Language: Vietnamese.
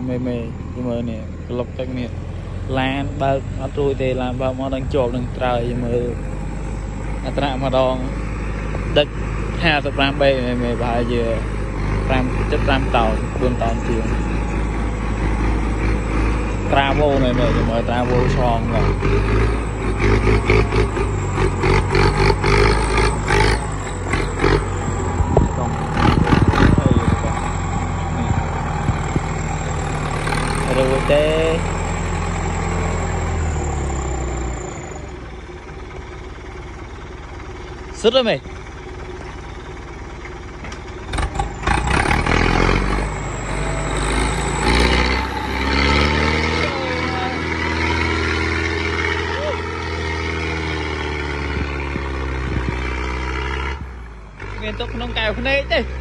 mê nhưng mà nè lộc cách nè lan ba nó trôi thì làm ba món đang chộp đang trời nhưng mà ta mà đòn đất 55 bê mê bài giờ chất ram tàu buôn tàu tiền Travo mê nhưng mà Travo son rồi rồi tê sứt rồi mày miền Tây không cài không đấy